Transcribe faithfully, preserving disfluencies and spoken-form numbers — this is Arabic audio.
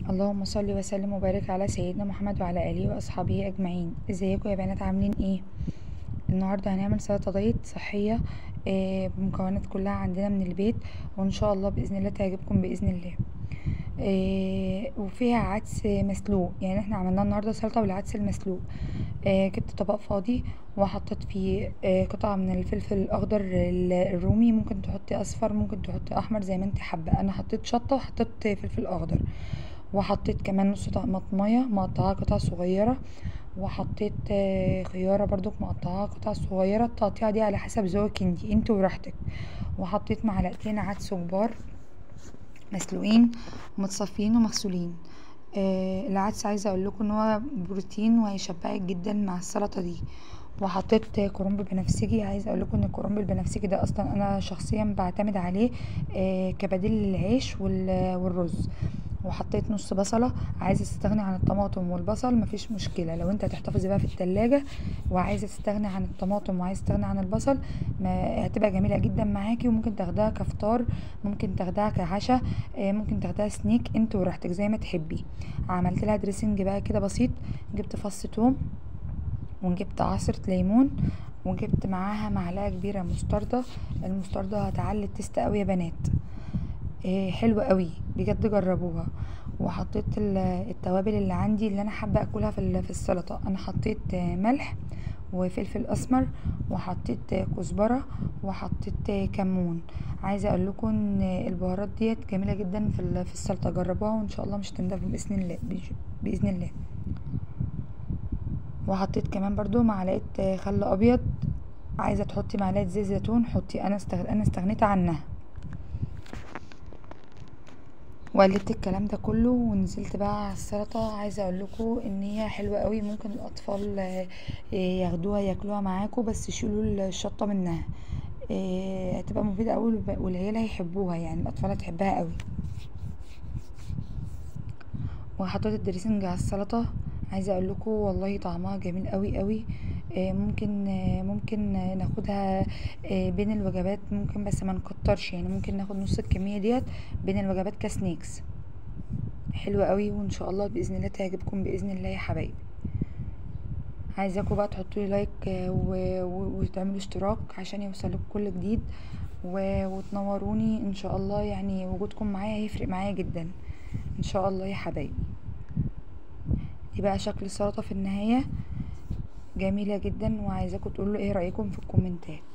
اللهم صل وسلم وبارك على سيدنا محمد وعلى اله واصحابه اجمعين. ازيكم يا بنات، عاملين ايه؟ النهارده هنعمل سلطه دايت صحيه آه، بمكونات كلها عندنا من البيت، وان شاء الله باذن الله تعجبكم باذن الله. آه، وفيها عدس مسلوق، يعني احنا عملنا النهارده سلطه بالعدس المسلوق. آه، جبت طبق فاضي وحطيت فيه آه، قطعه من الفلفل الاخضر ال- الرومي، ممكن تحطي اصفر ممكن تحطي احمر زي ما انت حابه. انا حطيت شطه وحطيت فلفل اخضر، وحطيت كمان نص طماطمية مقطعاها قطع صغيرة، وحطيت آه، خيارة برضو مقطعاها قطع صغيرة. التقطيعة دي على حسب ذوقك انتي انتي وراحتك. وحطيت معلقتين عدس كبار مسلوقين متصفيين ومغسولين. آه العدس عايزه اقول لكم ان هو بروتين وهيشبعك جدا مع السلطه دي. وحطيت كرنب بنفسجي، عايزه اقول لكم ان الكرنب البنفسجي ده اصلا انا شخصيا بعتمد عليه آه كبديل للعيش وال- والرز. وحطيت نص بصله، عايزه تستغني عن الطماطم والبصل مفيش مشكله، لو انت هتحتفظي بقى في التلاجة وعايزه تستغني عن الطماطم وعايزه تستغني عن البصل، ما هتبقى جميله جدا معاكي. وممكن تاخدها كفطار، ممكن تاخدها كعشاء، آه، ممكن تاخدها سنيك انت وراحتك زي ما تحبي. عملت لها دريسنج بقى كده بسيط، جبت فص توم وجبت عصرة ليمون وجبت معاها معلقة كبيرة مستردة. المستردة هتعلي التست قوي يا بنات، إيه حلوة قوي بجد، جربوها. وحطيت ال- التوابل اللي عندي اللي انا حابه اكلها في ال- في السلطه. انا حطيت آه، ملح وفلفل اسمر، وحطيت آه، كزبره، وحطيت آه، كمون. عايزه اقول لكم ان البهارات ديت جميله جدا في ال- في السلطه، جربوها وان شاء الله مش هتندموا باذن الله بج- باذن الله. وحطيت كمان برضو معلقه آه، خل ابيض. عايزه تحطي معلقه زيت زيتون حطي، انا استغ... انا استغنيت عنها. وقلبت الكلام ده كله ونزلت بقى على السلطه. عايزه اقول لكم ان هي حلوه قوي، ممكن الاطفال آه، ياخدوها ياكلوها معاكم، بس يشيلوا الشطه منها. آه، هتبقى مفيده قوي والعيال هيحبوها، يعني الاطفال هتحبها قوي. وحطيت الدريسنج على السلطه. عايزه اقول لكم والله طعمها جميل قوي قوي. آه، ممكن آه، ممكن آه، ناخدها آه، بين الوجبات، ممكن بس ما نكترش، يعني ممكن ناخد نص الكميه ديت بين الوجبات كسنيكس. حلوة قوي وان شاء الله باذن الله تعجبكم باذن الله يا حبايبي. عايزاكم بقى تحطوا لي لايك آه، و... و... وتعملوا اشتراك عشان يوصلكم كل جديد، و... وتنوروني ان شاء الله، يعني وجودكم معايا هيفرق معايا جدا ان شاء الله يا حبايبي. دي بقى شكل السلطة في النهاية، جميلة جدا، وعايزاكم تقولوا ايه رأيكم في الكومنتات.